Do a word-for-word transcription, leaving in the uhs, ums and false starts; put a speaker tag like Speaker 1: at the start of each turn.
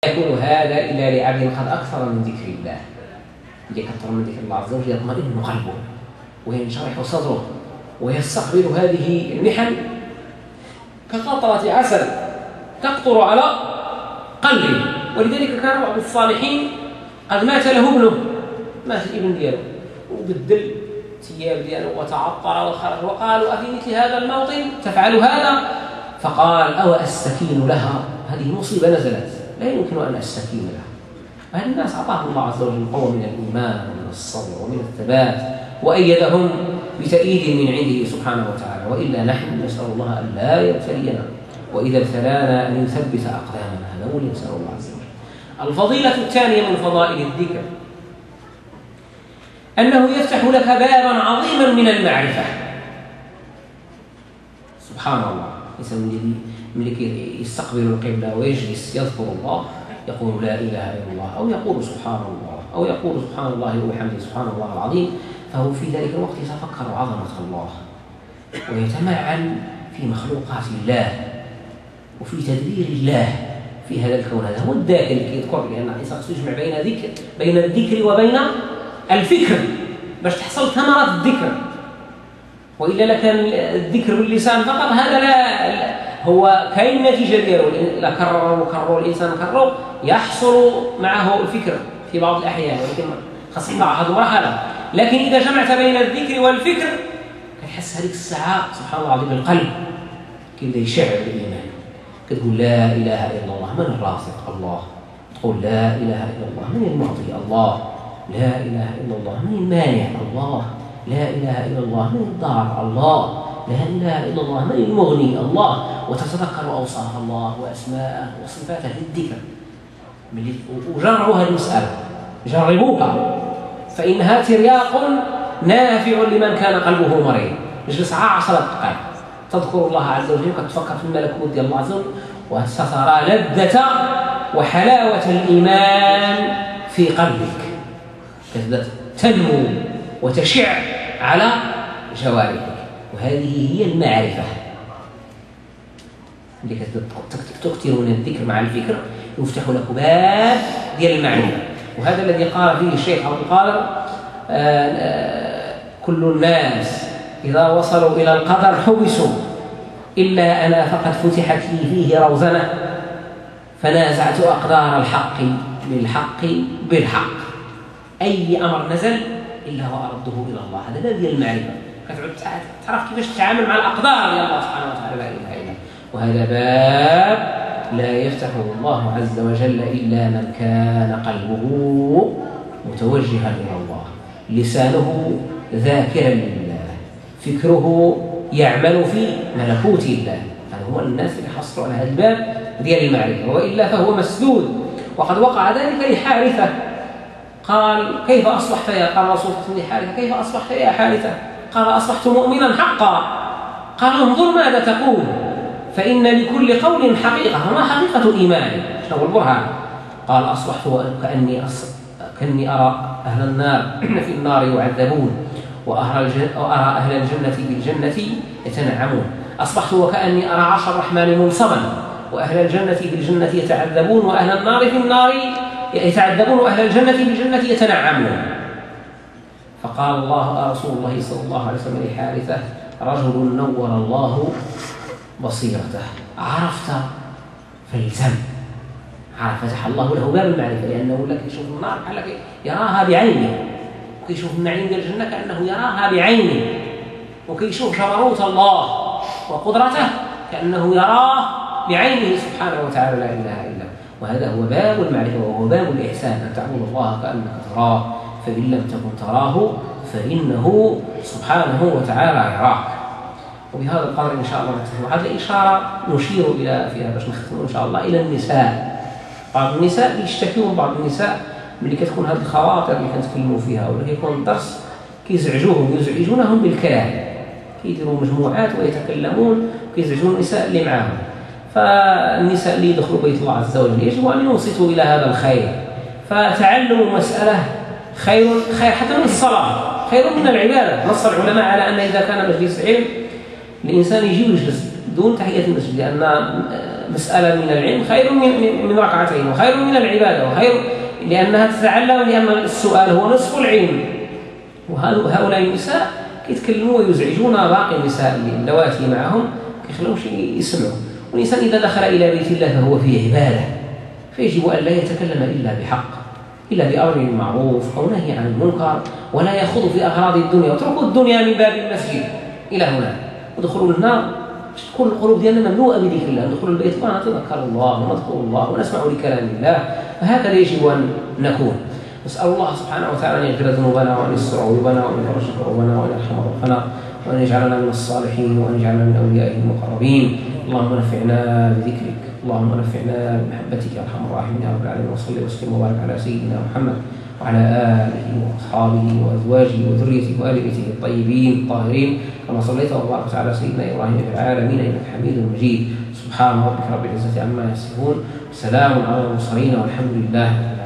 Speaker 1: يكون هذا إلا لعبد قد أكثر من ذكر الله. اللي كثر من ذكر الله عز وجل يطمئن قلبه وينشرح صدره ويستقبل هذه المحن كقطرة عسل تقطر على قلبه. ولذلك كان بعض الصالحين قد مات له ابنه، مات الابن دياله وبدل الثياب دياله وتعطر وخرج، وقالوا أفي مثل هذا الموطن تفعل هذا؟ فقال أو أستكين لها؟ هذه مصيبة نزلت لا يمكن أن أستكين لها. هذه الناس أعطاهم الله عز وجل قوة من الإيمان ومن الصبر ومن الثبات وأيدهم بتأييد من عنده سبحانه وتعالى. وإلا نحن نسأل الله أن لا يبتلينا، وإذا ابتلانا أن يثبت أقدامنا. هذا هو اللي نسأل الله عز وجل. الفضيلة الثانية من فضائل الذكر أنه يفتح لك بابا عظيما من المعرفة. سبحان الله، الإنسان الذي ملي يستقبل القبلة ويجلس يذكر الله يقول لا إله إلا الله، أو يقول سبحان الله، أو يقول سبحان الله وبحمده سبحان الله العظيم، فهو في ذلك الوقت يتفكر عظمة الله ويتمعن في مخلوقات الله وفي تدبير الله في هذا الكون. هذا هو الذاكر اللي يذكر، لأن الإنسان خصو يجمع بين ذكر بين الذكر وبين الفكر باش تحصل ثمرة الذكر. وإلا لكان الذكر باللسان فقط هذا لا هو كاين نتيجة ديالو، إلا كرر وكرر الإنسان كرر يحصل معه الفكر في بعض الأحيان، ولكن خاص يقع هذه مرحلة. لكن إذا جمعت بين الذكر والفكر كتحس هذيك الساعة سبحان الله العظيم القلب كيبدا يشعر بالإيمان. كتقول لا إله إلا الله، من الرازق؟ الله. تقول لا إله إلا الله، من المعطي؟ الله. لا إله إلا الله، من المانع؟ الله. لا إله إلا الله، من الضار؟ الله. لا إله إلا الله، من المغني؟ الله. وتتذكر أوصاف الله وأسماءه وصفاته للذكر. وجربوا هذه المسألة، جربوها، فإنها ترياق نافع لمن كان قلبه مريض. اجلس عشرة دقائق تذكر الله عز وجل وتفكر في الملكوت ديال الله عز وجل، وسترى لذة وحلاوة الإيمان في قلبك كذا تنمو وتشع على جوارحك. وهذه هي المعرفة اللي تكثر من الذكر مع الفكر يفتح لك باب ديال المعرفة. وهذا الذي قال فيه الشيخ عبد القادر كل الناس إذا وصلوا إلى القدر حبسوا إلا أنا فقد فتحت لي فيه روزنة فنازعت أقدار الحق للحق بالحق. أي أمر نزل إلا وأرده إلى الله. هذا باب ديال المعرفة، كتعرف تعرف كيفاش تتعامل مع الأقدار ديال الله سبحانه وتعالى. لا إله إلا الله. وهذا باب لا يفتحه الله عز وجل إلا من كان قلبه متوجها إلى الله، لسانه ذاكرا لله، فكره يعمل في ملكوت الله. هذا هو الناس اللي حصلوا على هذا الباب ديال المعرفة، وإلا فهو مسدود. وقد وقع ذلك لحارثة، قال كيف أصبحت يا قال رسول الله حارثة كيف أصبحت يا حارثة؟ قال أصبحت مؤمنا حقا. قال انظر ماذا تقول، فإن لكل قول حقيقة، فما حقيقة إيماني؟ شنو البرهان؟ قال أصبحت كأني أص... كأني أرى أهل النار في النار يعذبون وأرى أهل الجنة بالجنة يتنعمون. أصبحت وكأني أرى عرش الرحمن منصبا وأهل الجنة بالجنة يتعذبون وأهل النار في النار يتعذبون وأهل الجنة بالجنة يتنعمون. فقال الله رسول الله صلى الله عليه وسلم لحارثة رجل نور الله بصيرته، عرفت فالزم. عرف فتح الله له باب المعرفة، لأنه لك يشوف النار بحال يراها بعينه، وكيشوف النعيم ديال الجنة كأنه يراها بعينه، وكيشوف جبروت الله وقدرته كأنه يراه بعينه سبحانه وتعالى. لا إله إلا هو. وهذا هو باب المعرفة، وهو باب الإحسان، أن تعبد الله كأنك تراه فإن لم تكن تراه فإنه سبحانه وتعالى يراك. وبهذا القدر إن شاء الله نكتفي. هذه إشارة نشير إلى فيها باش نختم إن شاء الله إلى النساء. بعض النساء يشتكون، بعض النساء ملي كتكون هذه الخواطر اللي كنتكلموا فيها ولا كيكون الدرس كيزعجوهم يزعجونهم بالكلام، كيديروا مجموعات ويتكلمون وكيزعجون النساء اللي معاهم. فالنساء اللي يدخلوا بيت الله عز وجل يجب أن ينصتوا إلى هذا الخير. فتعلموا مسألة خير خير حتى من الصلاة، خير من العبادة. نص العلماء على أن إذا كان مجلس علم الإنسان يجي ويجلس دون تحية المسجد، لأن مسألة من العلم خير من من ركعتين، وخير من العبادة، وخير لأنها تتعلم، لأن السؤال هو نصف العلم. وهؤلاء النساء كيتكلموا ويزعجون باقي النساء اللواتي معهم، كيخلوهمش يسمعوا. والإنسان إذا دخل إلى بيت الله فهو فيه عبادة، فيجب أن لا يتكلم إلا بحق، إلا بأمر بالمعروف أو نهي عن المنكر، ولا يخوض في أغراض الدنيا. وتركوا الدنيا من باب المسجد إلى هنا، ودخلوا النار تكون القلوب ديالنا مملوءة بذكر الله. ندخل البيت ونتذكر الله ونذكر الله ونسمع لكلام الله، فهكذا يجب أن نكون. نسأل الله سبحانه وتعالى أن يغفر ذنوبنا وأن يستر عيوبنا وأن يفرج كروبنا وأن يرحم ضعفنا وأن يجعلنا من الصالحين وأن يجعلنا من أوليائه المقربين. اللهم نفعنا بذكرك، اللهم نفعنا بمحبتك يا أرحم الراحمين يا رب العالمين. وصل وسلم وبارك على سيدنا محمد وعلى آله وأصحابه وأزواجه وذريته وآل بيته الطيبين الطاهرين، كما صليت وباركت على سيدنا إبراهيم في العالمين إنك حميد مجيد. سبحان ربك رب العزة عما يصفون، سلام على المرسلين والحمد لله.